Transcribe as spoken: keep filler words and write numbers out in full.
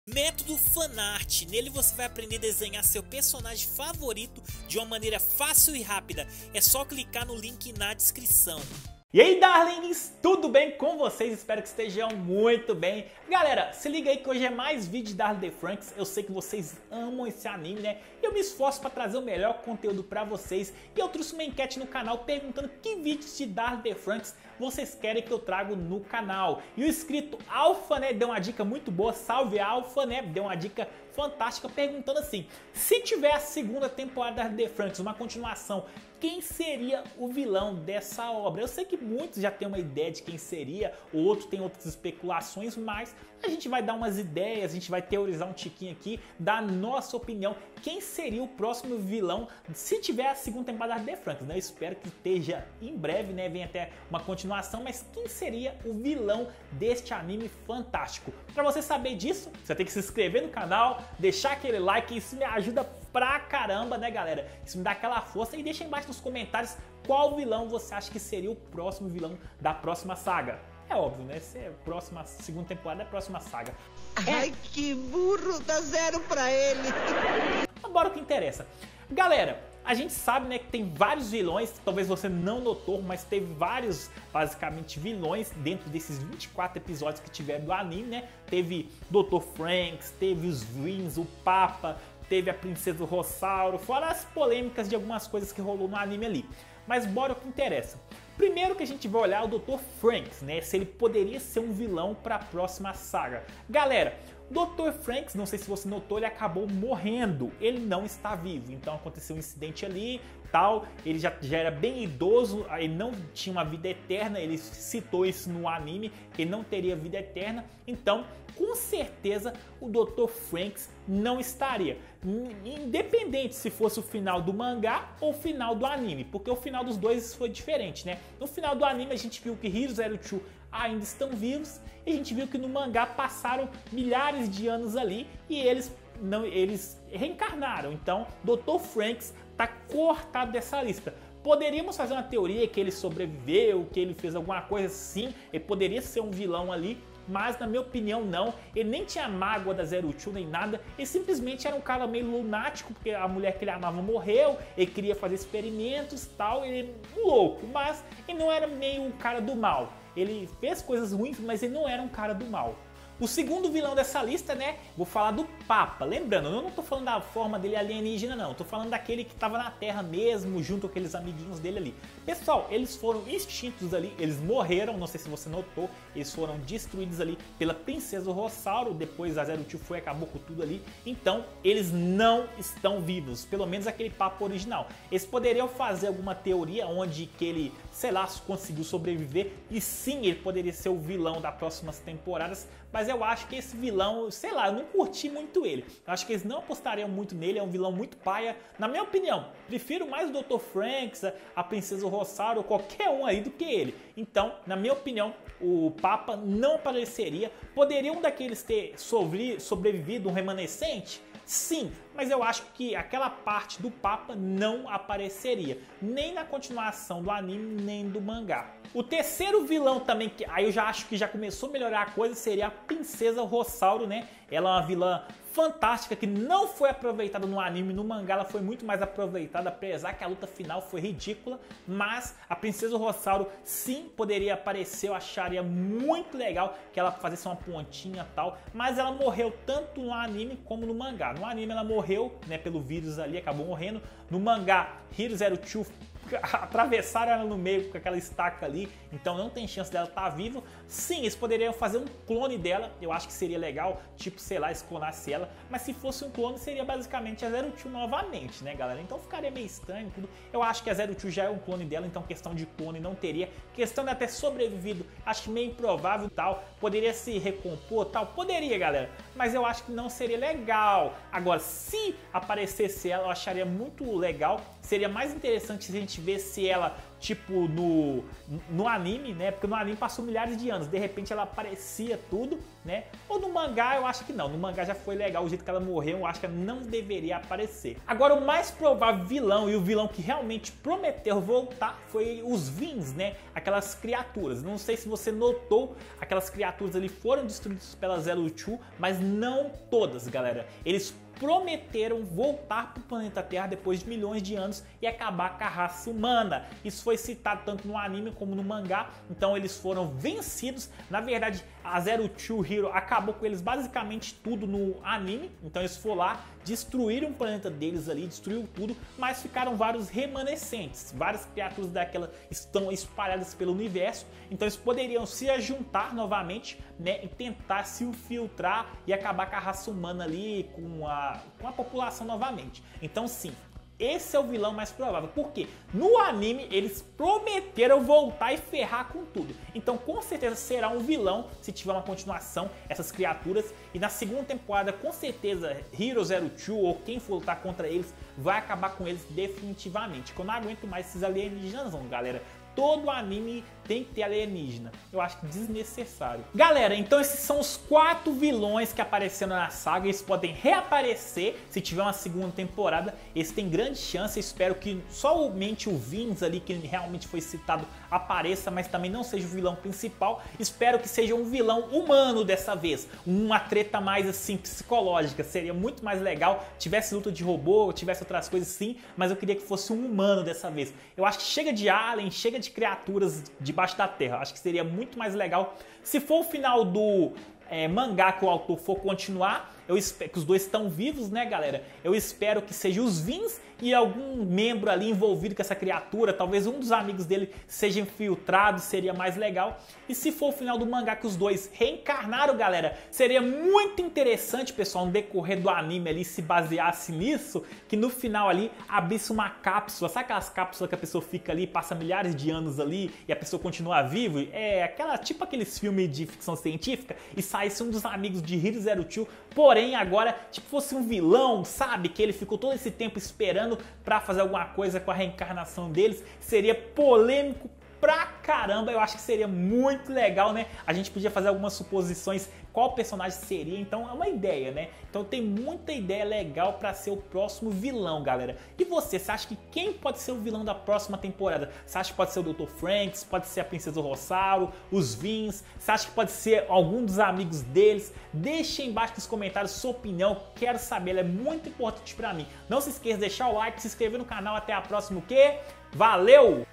Método Fanart. Nele você vai aprender a desenhar seu personagem favorito de uma maneira fácil e rápida. É só clicar no link na descrição. E aí, darlings, tudo bem com vocês? Espero que estejam muito bem. Galera, se liga aí que hoje é mais vídeo de Darling the Franxx. Eu sei que vocês amam esse anime, né? E eu me esforço para trazer o melhor conteúdo para vocês. E eu trouxe uma enquete no canal perguntando que vídeos de Darling the Franxx vocês querem que eu trago no canal. E o inscrito Alpha, né, deu uma dica muito boa. Salve, Alpha, né? Deu uma dica fantástica perguntando assim: se tiver a segunda temporada da The Franxx, uma continuação, quem seria o vilão dessa obra? Eu sei que muitos já têm uma ideia de quem seria, o outro tem outras especulações, mas a gente vai dar umas ideias, a gente vai teorizar um tiquinho aqui, dar a nossa opinião, quem seria o próximo vilão se tiver a segunda temporada da The Franxx, né? Eu espero que esteja em breve, né? Vem até uma continuação, mas quem seria o vilão deste anime fantástico? Para você saber disso, você tem que se inscrever no canal, deixar aquele like, isso me ajuda pra caramba, né, galera? Isso me dá aquela força e deixa aí embaixo nos comentários qual vilão você acha que seria o próximo vilão da próxima saga. É óbvio, né? Se é a próxima, segunda temporada é a próxima saga. Ai, que burro, dá zero pra ele. Agora o que interessa. Galera, a gente sabe, né, que tem vários vilões, talvez você não notou, mas teve vários, basicamente, vilões dentro desses vinte e quatro episódios que tiveram do anime, né? Teve doutor Franxx, teve os Vins, o Papa, teve a Princesa Rossauro, fora as polêmicas de algumas coisas que rolou no anime ali. Mas bora o que interessa. Primeiro que a gente vai olhar o doutor Franxx, né? Se ele poderia ser um vilão para a próxima saga. Galera, o doutor Franxx, não sei se você notou, ele acabou morrendo. Ele não está vivo. Então aconteceu um incidente ali, tal. Ele já, já era bem idoso, ele não tinha uma vida eterna. Ele citou isso no anime, que ele não teria vida eterna. Então, com certeza, o doutor Franxx não estaria. Independente se fosse o final do mangá ou o final do anime, porque o final dos dois foi diferente, né? No final do anime a gente viu que Hiro Zero Two ainda estão vivos e a gente viu que no mangá passaram milhares de anos ali e eles não eles reencarnaram. Então, doutor Franxx tá cortado dessa lista. Poderíamos fazer uma teoria que ele sobreviveu, que ele fez alguma coisa assim, ele poderia ser um vilão ali, mas na minha opinião não, ele nem tinha mágoa da Zero Two nem nada, ele simplesmente era um cara meio lunático, porque a mulher que ele amava morreu, ele queria fazer experimentos e tal, ele é louco, mas ele não era meio um cara do mal, ele fez coisas ruins, mas ele não era um cara do mal. O segundo vilão dessa lista, né, vou falar do Papa. Lembrando, eu não tô falando da forma dele alienígena não, tô falando daquele que tava na Terra mesmo, junto com aqueles amiguinhos dele ali. Pessoal, eles foram extintos ali, eles morreram, não sei se você notou, eles foram destruídos ali pela Princesa Rossauro, depois a Zero Two foi e acabou com tudo ali, então eles não estão vivos, pelo menos aquele Papa original. Eles poderiam fazer alguma teoria onde que ele, sei lá, conseguiu sobreviver, e sim, ele poderia ser o vilão das próximas temporadas, mas eu acho que esse vilão, sei lá, eu não curti muito ele. Eu acho que eles não apostariam muito nele, é um vilão muito paia. Na minha opinião, prefiro mais o doutor Franxx, a Princesa Rossauro, qualquer um aí do que ele. Então, na minha opinião, o Papa não apareceria. Poderia um daqueles ter sobrevivido, um remanescente? Sim, mas eu acho que aquela parte do Papa não apareceria, nem na continuação do anime, nem do mangá. O terceiro vilão também, que aí eu já acho que já começou a melhorar a coisa, seria a Princesa Rossauro, né? Ela é uma vilã fantástica que não foi aproveitada no anime, no mangá ela foi muito mais aproveitada, apesar que a luta final foi ridícula, mas a Princesa Rossauro sim poderia aparecer, eu acharia muito legal que ela fizesse uma pontinha e tal, mas ela morreu tanto no anime como no mangá. No anime ela morreu, né, pelo vírus ali, acabou morrendo. No mangá, Hiro Zero Two atravessaram ela no meio com aquela estaca ali, então não tem chance dela estar viva. Sim, eles poderiam fazer um clone dela, eu acho que seria legal, tipo, sei lá, clonasse ela, mas se fosse um clone seria basicamente a Zero Two novamente, né, galera? Então ficaria meio estranho tudo. Eu acho que a Zero Two já é um clone dela, então questão de clone não teria. Questão de ter sobrevivido, acho meio improvável tal, poderia se recompor tal, poderia, galera, mas eu acho que não seria legal. Agora, se aparecesse ela, eu acharia muito legal, seria mais interessante se a gente ver se ela tipo no, no anime, né? Porque no anime passou milhares de anos, de repente ela aparecia tudo, né? Ou no mangá eu acho que não, no mangá já foi legal o jeito que ela morreu, eu acho que ela não deveria aparecer. Agora o mais provável vilão e o vilão que realmente prometeu voltar foi os Vins, né? Aquelas criaturas, não sei se você notou, aquelas criaturas ali foram destruídas pela Zero Two, mas não todas, galera. Eles prometeram voltar para o planeta Terra depois de milhões de anos e acabar com a raça humana. Isso foi citado tanto no anime como no mangá, então eles foram vencidos. Na verdade, a Zero Two Hero acabou com eles basicamente tudo no anime, então eles foram lá, destruíram o planeta deles ali, destruiu tudo, mas ficaram vários remanescentes, várias criaturas daquela estão espalhadas pelo universo, então eles poderiam se juntar novamente, né, e tentar se infiltrar e acabar com a raça humana ali, com a, com a população novamente. Então sim, esse é o vilão mais provável, porque no anime eles prometeram voltar e ferrar com tudo. Então com certeza será um vilão se tiver uma continuação, essas criaturas. E na segunda temporada com certeza Hero Zero Two ou quem for lutar contra eles vai acabar com eles definitivamente. Que eu não aguento mais esses alienígenas não, galera. Todo anime tem que ter alienígena. Eu acho que desnecessário. Galera, então esses são os quatro vilões que apareceram na saga. Eles podem reaparecer se tiver uma segunda temporada. Eles têm grande chance. Eu espero que somente o Vins ali, que realmente foi citado, apareça, mas também não seja o vilão principal. Espero que seja um vilão humano dessa vez. Uma treta mais assim, psicológica. Seria muito mais legal. Tivesse luta de robô, tivesse outras coisas sim, mas eu queria que fosse um humano dessa vez. Eu acho que chega de alien, chega de criaturas debaixo da terra. Acho que seria muito mais legal se for o final do é, mangá que o autor for continuar. Eu espero que os dois estão vivos, né, galera? Eu espero que seja os Vins e algum membro ali envolvido com essa criatura, talvez um dos amigos dele seja infiltrado, seria mais legal. E se for o final do mangá que os dois reencarnaram, galera, seria muito interessante, pessoal, no decorrer do anime ali, se baseasse nisso, que no final ali abrisse uma cápsula, sabe aquelas cápsulas que a pessoa fica ali, passa milhares de anos ali e a pessoa continua viva? É aquela, tipo aqueles filmes de ficção científica, e saísse um dos amigos de Hero Zero Two, porém agora, tipo, fosse um vilão, sabe? Que ele ficou todo esse tempo esperando pra fazer alguma coisa com a reencarnação deles. Seria polêmico pra caramba, eu acho que seria muito legal, né? A gente podia fazer algumas suposições qual personagem seria, então é uma ideia, né? Então tem muita ideia legal pra ser o próximo vilão, galera. E você, você acha que quem pode ser o vilão da próxima temporada? Você acha que pode ser o doutor Franks, pode ser a Princesa Rossaro, os Vins? Você acha que pode ser algum dos amigos deles? Deixe aí embaixo nos comentários sua opinião, quero saber, ela é muito importante pra mim. Não se esqueça de deixar o like, se inscrever no canal, até a próxima, o quê? Valeu!